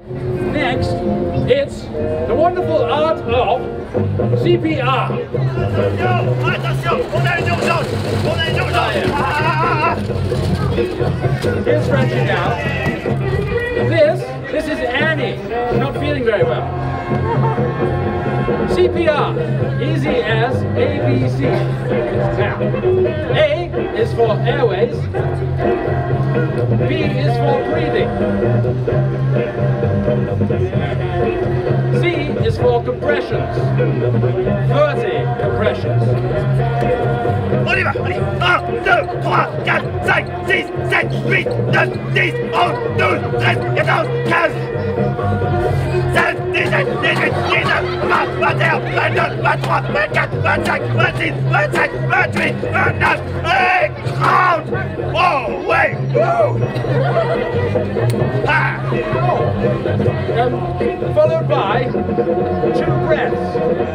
Next, it's the wonderful art of C.P.R. Here's stretching out. This is Annie, not feeling very well. C.P.R. Easy as ABC. Now, A is for airways, B is for breathing, C is for compressions, 30 compressions. On y va, allez, 1, 2, 3, 4, 5, 6, 7, 8, 9, 10, 11, 12, 13, 14, 15, 16, 17, 18, 19, 20, 21, 22, 23, 24, 25, 26, 27, 28, 29, et 30! Oh, ouais! Ah. Followed by 2 breaths.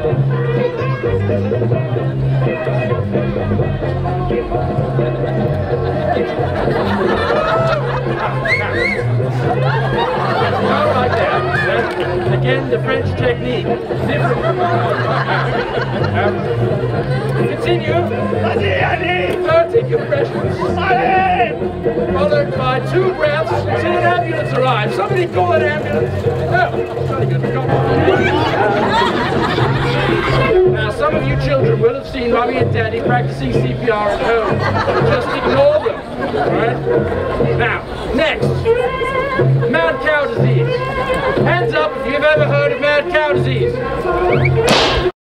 Like that. Again, the French technique. Different. Continue. 30 compressions. Followed by 2 breaths until an ambulance arrives. Somebody call an ambulance. Now, some of you children will have seen Mommy and Daddy practicing CPR at home. Just ignore them. Alright? Now, next. Mad cow disease. Hands up if you've ever heard of mad cow disease.